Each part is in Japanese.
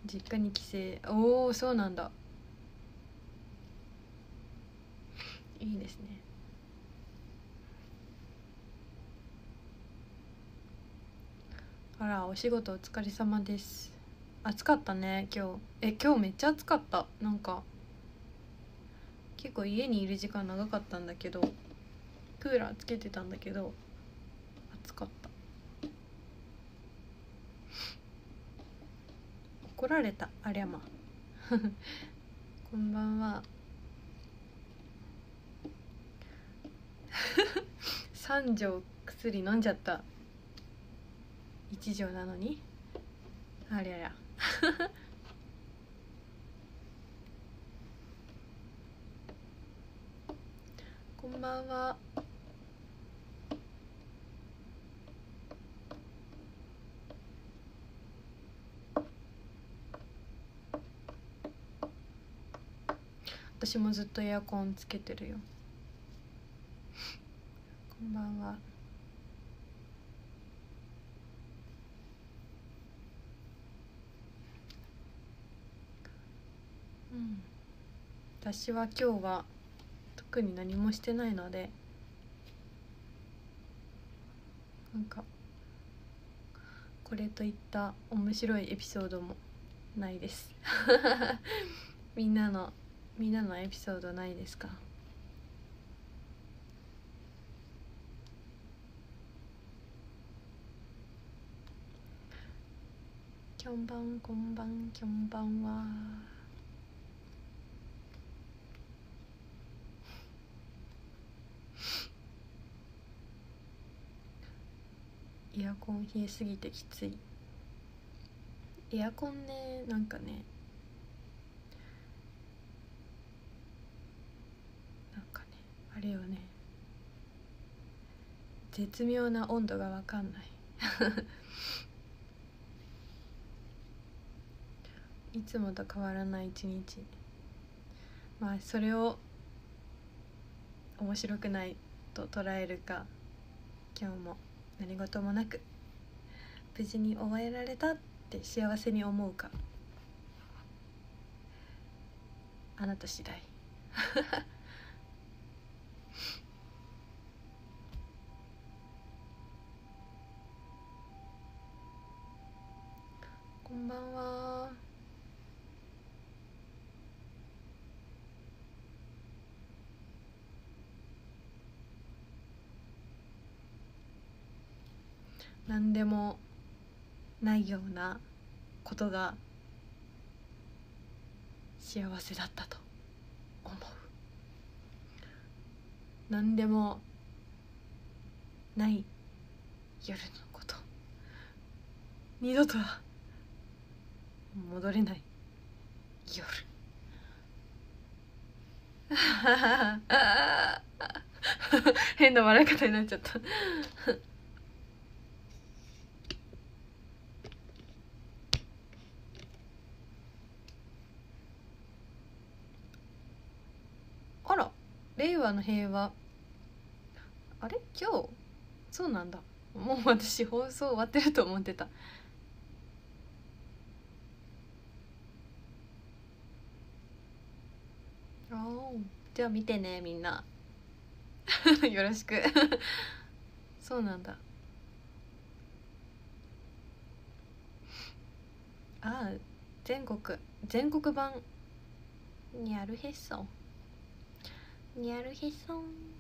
実家に帰省。おお、そうなんだ。いいですね。あら、お仕事お疲れ様です。暑かったね今日。今日めっちゃ暑かった。なんか結構家にいる時間長かったんだけど、クーラーつけてたんだけど暑かった。怒られた、ありゃま。こんばんは。3錠薬飲んじゃった。1錠なのに、ありゃりゃ。こんばんは。私もずっとエアコンつけてるよ。こんばんは。うん、私は今日は特に何もしてないので、なんかこれといった面白いエピソードもないです。みんなのエピソードないですか？きょんばん、こんばん、きょんばんは。エアコン冷えすぎてきつい。エアコンね、なんかね、あれよね、絶妙な温度が分かんない。いつもと変わらない一日。まあそれを面白くないと捉えるか、今日も何事もなく無事に終えられたって幸せに思うか、あなた次第。こんばんは。何でもないようなことが幸せだったと思う。何でもない夜のこと、二度とは戻れない夜。変な笑い方になっちゃった。あら、令和の平和。あれ、今日そうなんだ。もう私放送終わってると思ってた。あー、じゃあ見てねみんな。よろしく。そうなんだ。ああ、全国版にゃるへそにゃるへそ、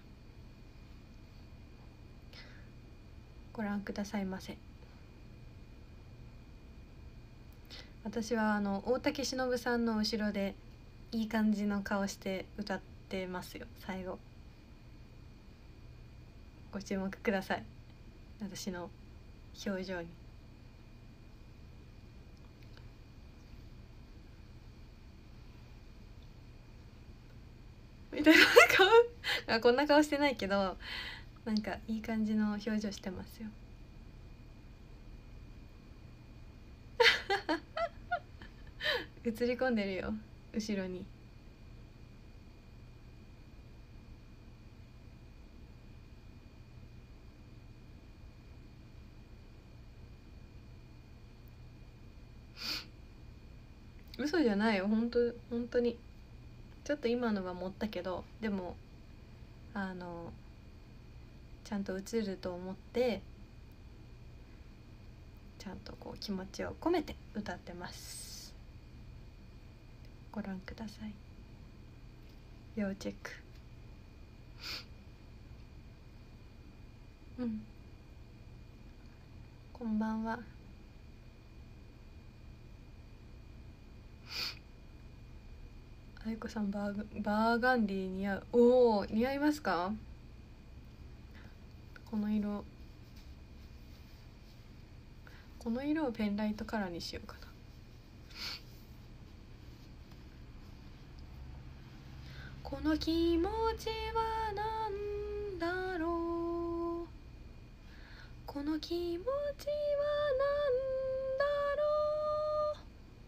ご覧くださいませ。私は大竹しのぶさんの後ろでいい感じの顔して歌ってますよ。最後ご注目ください、私の表情に。みたいな顔。こんな顔してないけど、なんかいい感じの表情してますよ。映り込んでるよ後ろに。 嘘じゃないよ、本当にちょっと今のは持ったけど、でもちゃんと映ると思ってちゃんとこう気持ちを込めて歌ってます。ご覧ください。要チェック。こんばんは。あゆこさんバーガンディ似合う。おお、似合いますか？この色をペンライトカラーにしようかな。この気持ちはなんだろう、この気持ちはなんだろ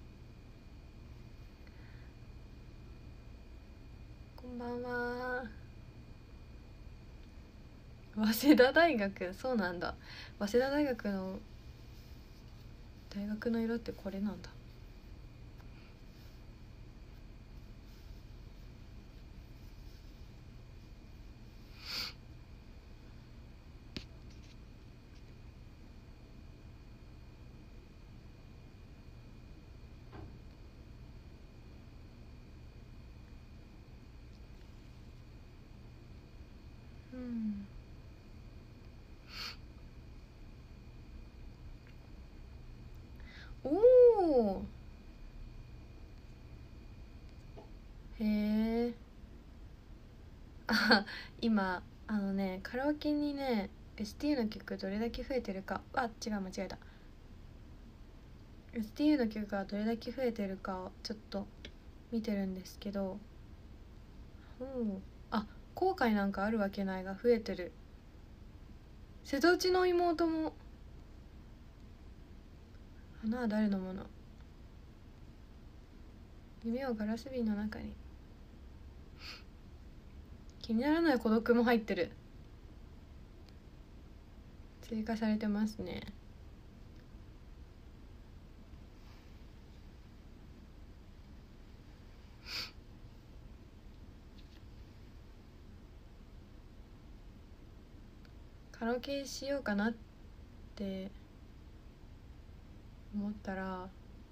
う。こんばんは。早稲田大学、そうなんだ。早稲田大学の大学の色ってこれなんだ。おお、へえ。あ、今カラオケにね STU の曲どれだけ増えてるか、違う、間違えた。 STU の曲がどれだけ増えてるかをちょっと見てるんですけど、後悔なんかあるわけないが増えてる。瀬戸内の妹も。花は誰のもの、夢をガラス瓶の中に、気にならない孤独も入ってる。追加されてますね。カラオケしようかなって思ったら、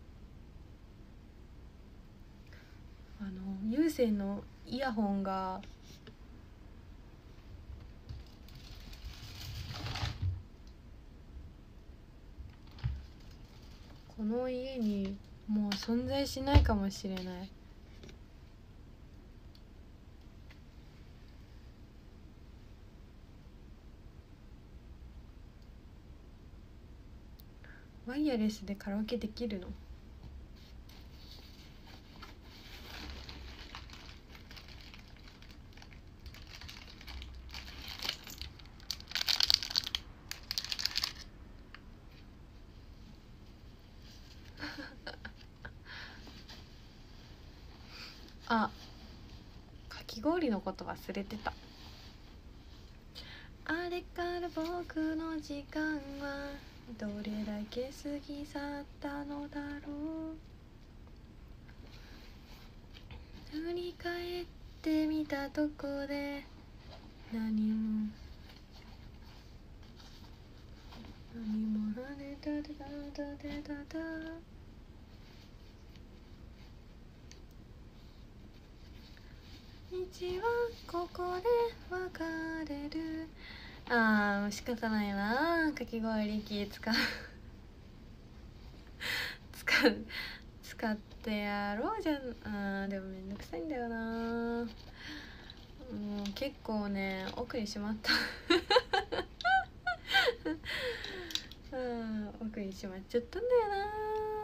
有線のイヤホンがこの家にもう存在しないかもしれない。ワイヤレスでカラオケできるの？かき氷のこと忘れてた。あれから僕の時間はどれだけ過ぎ去ったのだろう。振り返ってみたとこで何も跳ねたた道はここで別れる。仕方ないな、かき氷機使ってやろうじゃん。でもめんどくさいんだよな。もう結構ね奥にしまった奥にしまっちゃったんだよな。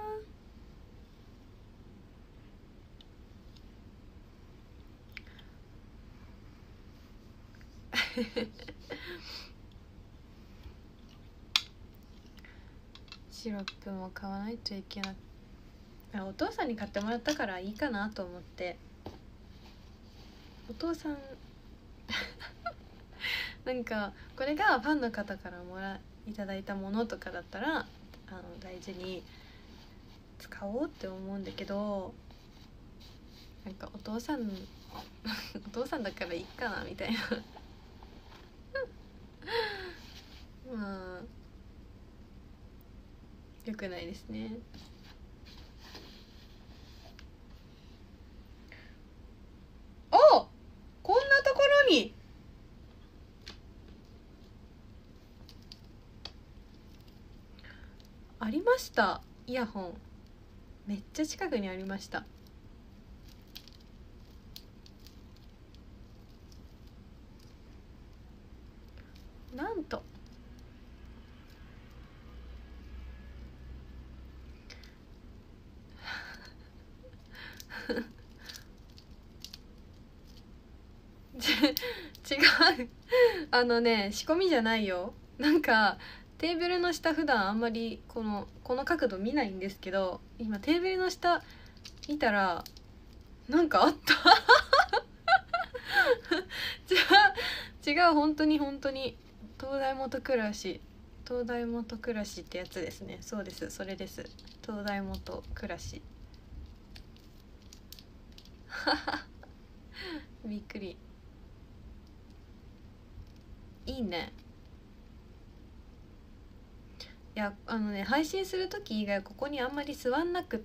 シロップも買わないといけない。お父さんに買ってもらったからいいかなと思って。お父さんなんかこれがファンの方からいただいたものとかだったら大事に使おうって思うんだけど、なんかお父さんだからいいかなみたいなまあ良くないですね。お、こんなところにありました。イヤホンめっちゃ近くにありました。なんと違う仕込みじゃないよ。なんかテーブルの下普段あんまりこの角度見ないんですけど、今テーブルの下見たらなんかあった違う本当に東大元暮らしってやつですね。そうです、それです。東大元暮らしびっくり。いいね。いや配信する時以外ここにあんまり座んなくって、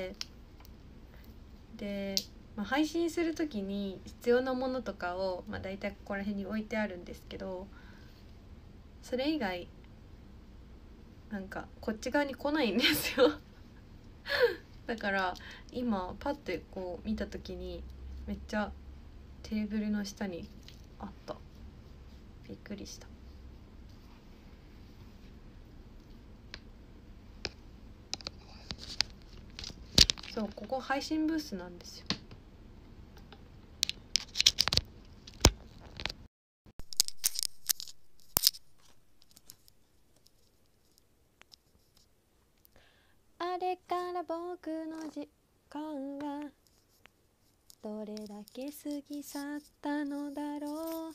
で、配信する時に必要なものとかを、だいたいここら辺に置いてあるんですけど、それ以外なんかこっち側に来ないんですよだから今パッてこう見た時にめっちゃテーブルの下にあった。びっくりした。そう、ここ配信ブースなんですよ。あれから僕の時間がどれだけ過ぎ去ったのだろう。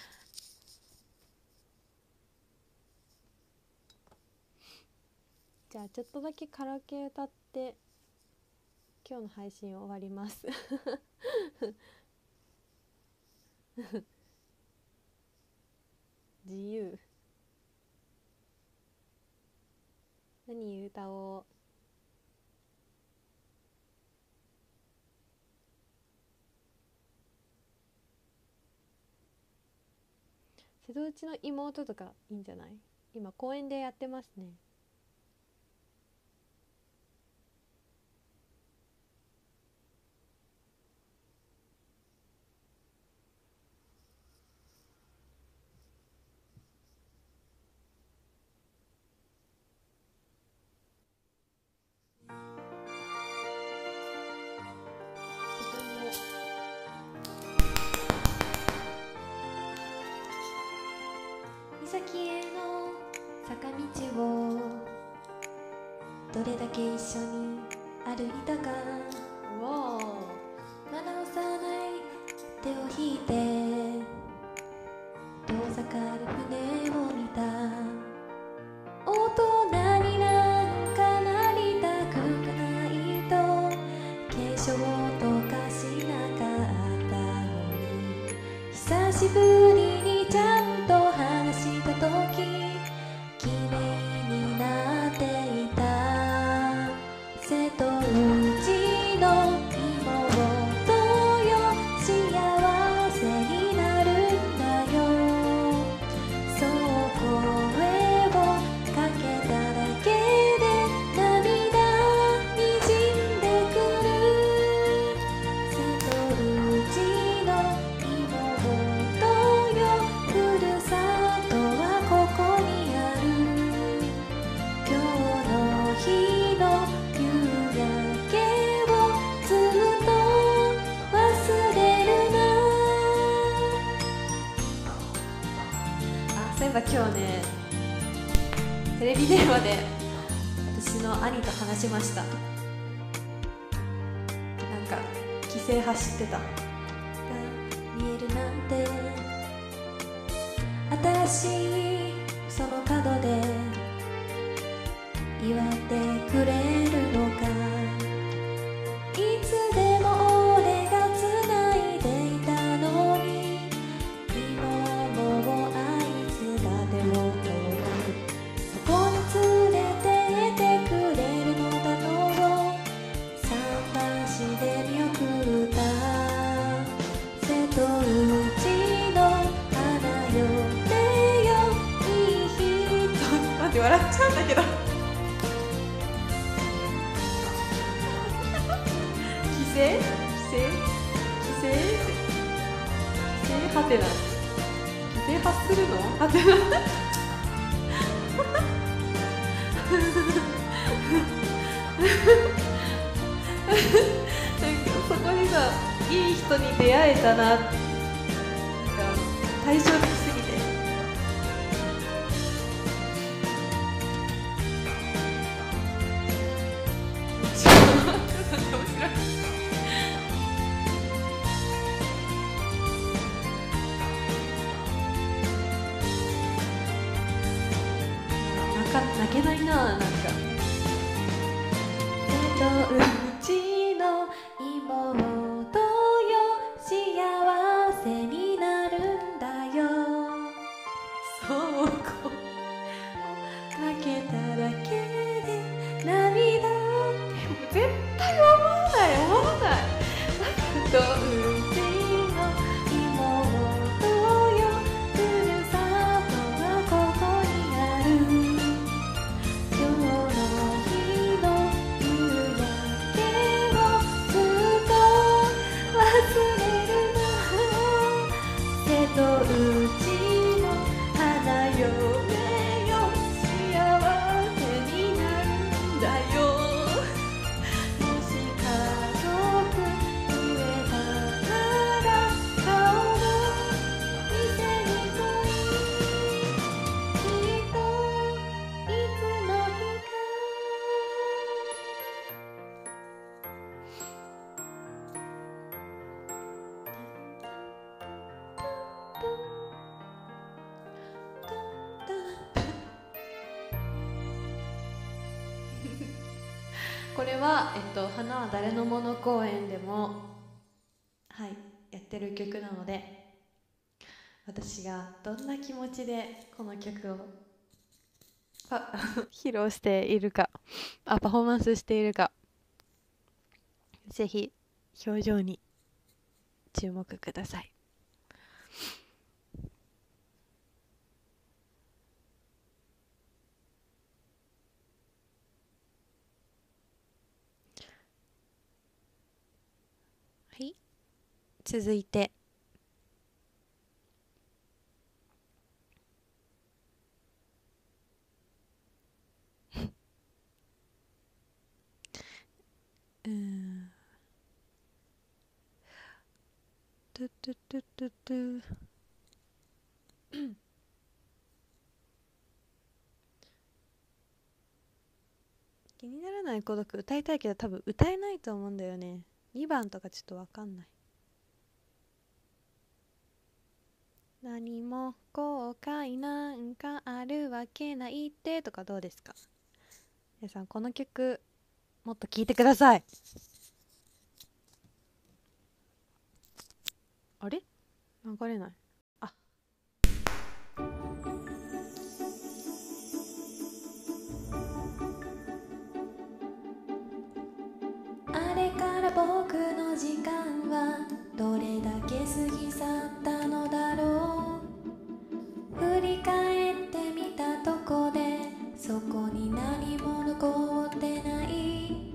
じゃあちょっとだけカラオケ歌って今日の配信を終わります自由。何歌おう。瀬戸内の妹とかいいんじゃない？今公園でやってますね。岬への坂道をどれだけ一緒に歩いたか。まだ幼い手を引いて遠ざかる船を見た。大人になんかなりたくないと継承とかしなかったのに、久しぶりにちゃんと話した時綺麗になっていた。瀬戸内の妹よ、幸せになるんだよ。そう声をかけただけで涙にじんでくる。瀬戸内の妹よ、ふるさとはここにある。今日の日の夕焼けをずっと忘れるな。あ、そういえば今日ね、テレビ電話で私の兄と話しました。なんか帰省走ってた。が見えるなんて、私その角で祝ってくれるのか。 ちゃうんだけど規制はてな規制発するのはてなそこにさ、いい人に出会えたな、対照的すぎて面白い泣けないな、なんかうちの妹よ幸せになるんだよそうこかけただけで涙って絶対思わないとうちの妹よふるさとはここにある今日の日の夕焼けをずっと忘れるの瀬戸内の花嫁よ幸せになるんだよもし家族増えたなら顔も見せにくいきっといつの日かこれは、花は誰のもの公演でも、はい、やってる曲なので私がどんな気持ちでこの曲を披露しているかパフォーマンスしているかぜひ表情に注目ください。はい、続いてトゥトゥトゥトゥトゥ気にならない孤独歌いたいけど多分歌えないと思うんだよね。2番とかちょっとわかんない。何も後悔なんかあるわけないってとかどうですか皆さん。この曲もっと聴いてください。あれ流れない。あれから僕の時間はどれだけ過ぎ去ったのだろう。振り返ってみたとこでそこに何も残ってない。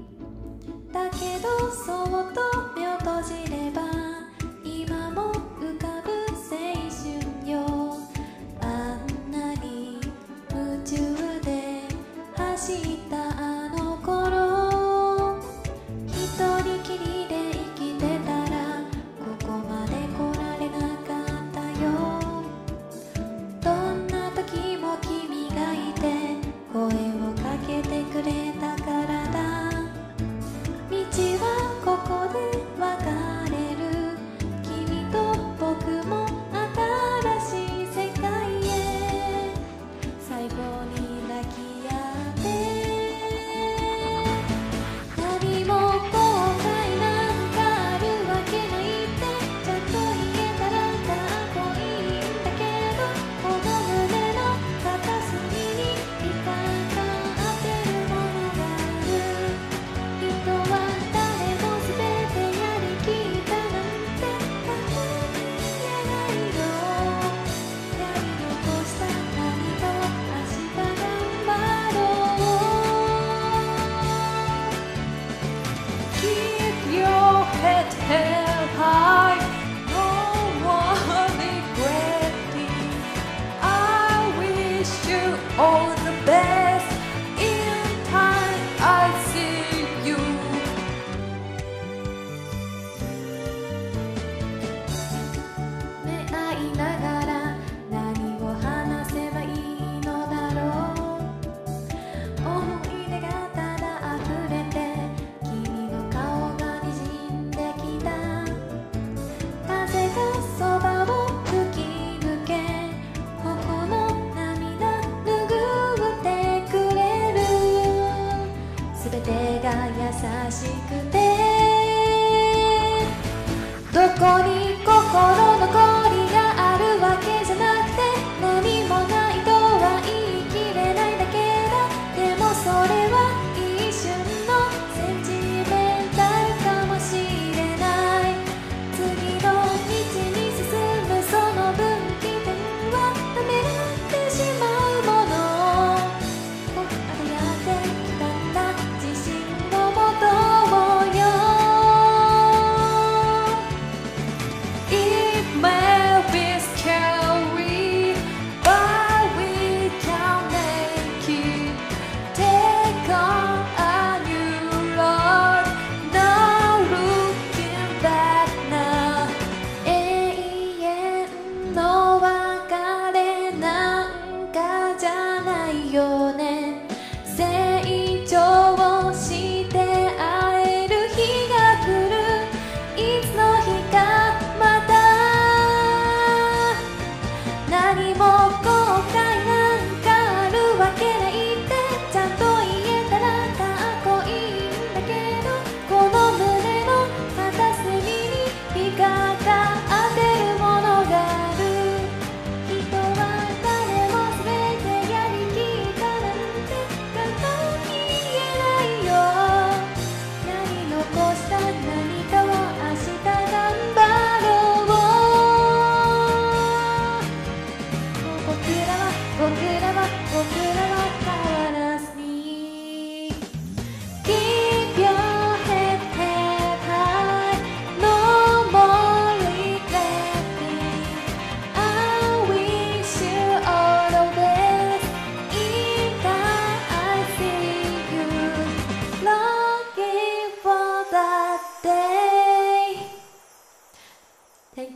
だけどそっと目を閉じれば今も浮かぶ青春よ。あんなに夢中で走ったあの頃一人きりで生きてたらここまで来られなかったよ。どんな時も君がいて声をかけてくれたからだ。道はここで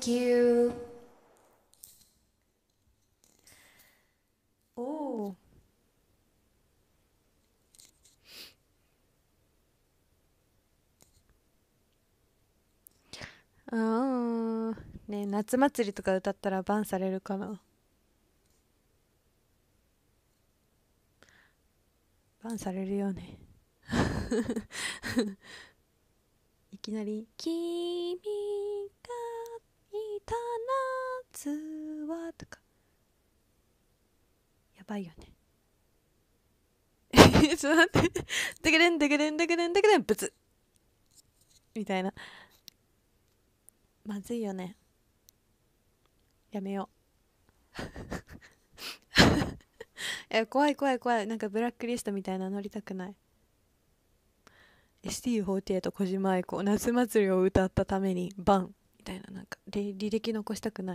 Thank you。 おお。ああ、ね、夏祭りとか歌ったらバンされるかな。バンされるよね。いきなり「君がいた夏は」とかやばいよね。ちょっと待って、デグレンデグレンデグレンデグレンブツみたいな。まずいよね。やめよう。怖い怖い怖い。なんかブラックリストみたいな乗りたくない。 STU48 小島愛子夏祭りを歌ったためにバンみたいな、なんか履歴残したくない。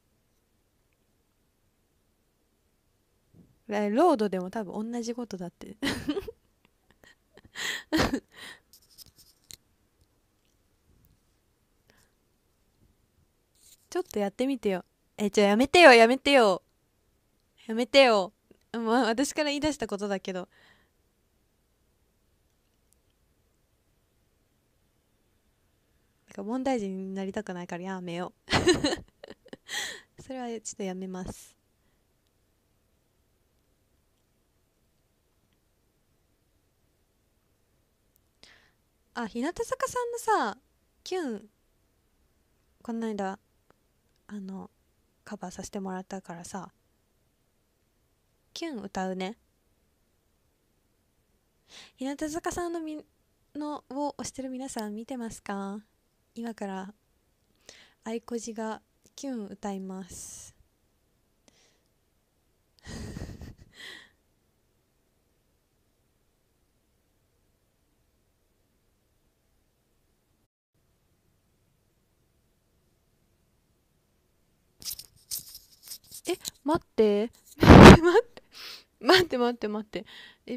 ロードでも多分同じことだってちょっとやってみてよ。やめてよやめてよやめてよ。私から言い出したことだけど。なんか問題児になりたくないからやめようそれはちょっとやめます。あ、日向坂さんのさ、キュン、この間、カバーさせてもらったからさ、キュン歌うね。日向坂さんのを推してる皆さん見てますか？今から愛こじがキュン歌います待って待って待って待って。え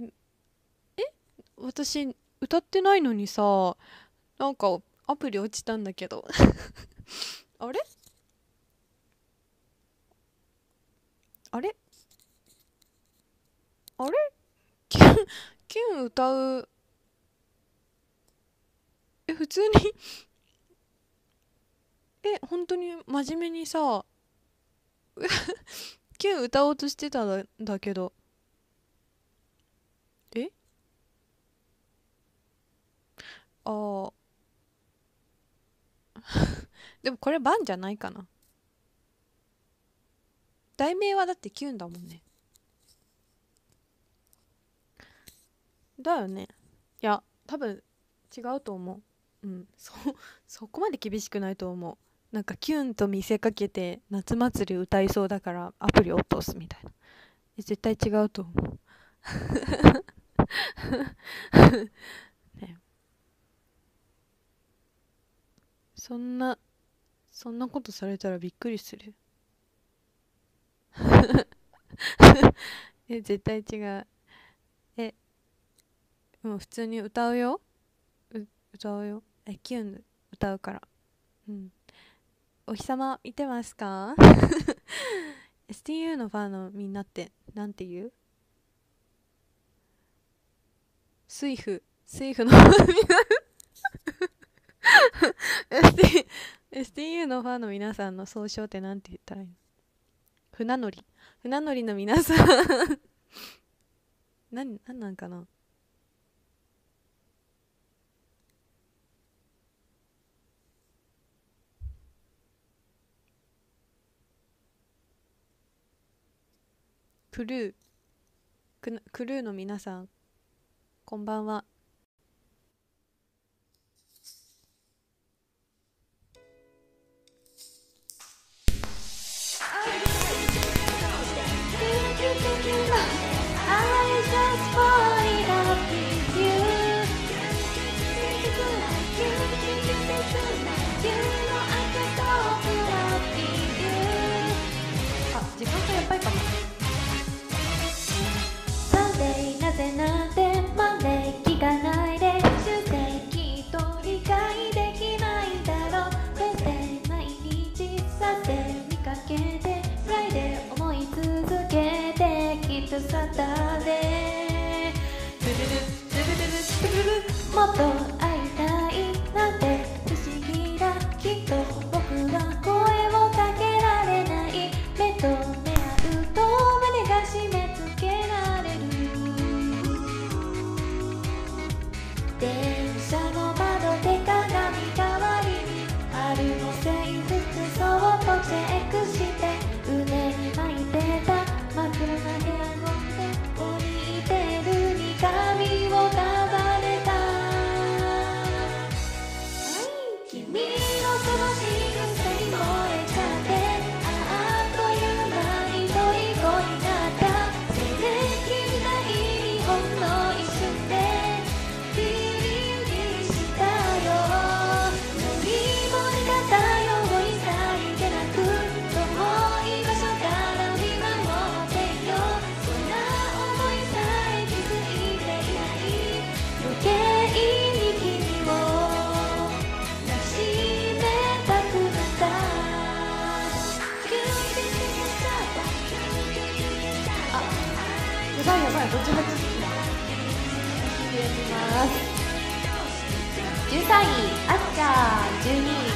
私歌ってないのにさ、なんかアプリ落ちたんだけどあれあれあれキュンキュン歌う。普通に本当に真面目にさキュン歌おうとしてたんだけど。えあーでもこれバンじゃないかな。題名はだってキュンだもんね。だよね。いや多分違うと思う。そこまで厳しくないと思う。なんかキュンと見せかけて夏祭り歌いそうだからアプリ落とすみたいな。絶対違うと思うね、そんなことされたらびっくりする絶対違う。普通に歌うよ。歌うよ。キュン歌うから。お日様見てますかSTU のファンのみんなってなんて言う？水夫のSTU のファンの皆さんの総称ってなんて言ったらいいの？船乗りの皆さんなんかな。クルーの皆さんこんばんは。時間がやっぱりかも。 サンデーなぜなんてマンデー聞かないで修正きっと理解できないだろう。そして毎日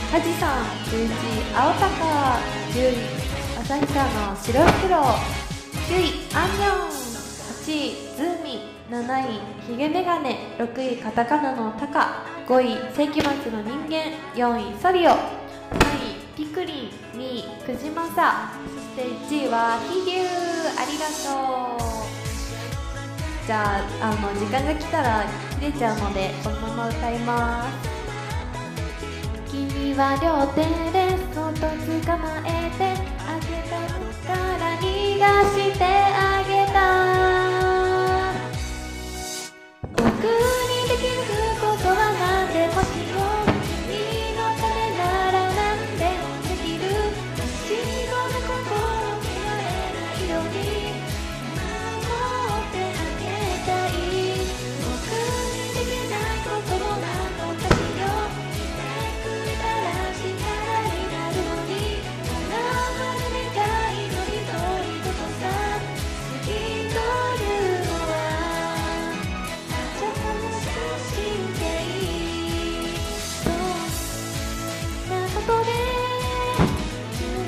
はじさん11位、青鷹10位、旭川の白袋9位、アンニョン8位、ズーミ7位、ヒゲメガネ6位、カタカナのタカ5位、世紀末の人間4位、ソリオ3位、ピクリン2位、クジマサそして1位はヒギュー。ありがとう。じゃあ、時間が来たら切れちゃうのでこのまま歌います。君は両手でそっと捕まえてあげたから逃がしてあげた。僕にできることは何でもしよう。君のためなら何でもできる。白な心を見られないように守ってあげたい。僕にできないことも何とかしよう。くれたら力になるのにまだまで願いの一人とさ。好きというのはちょっと真剣そんなことで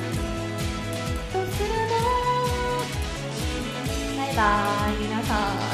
どうするの。バイバイ皆さん。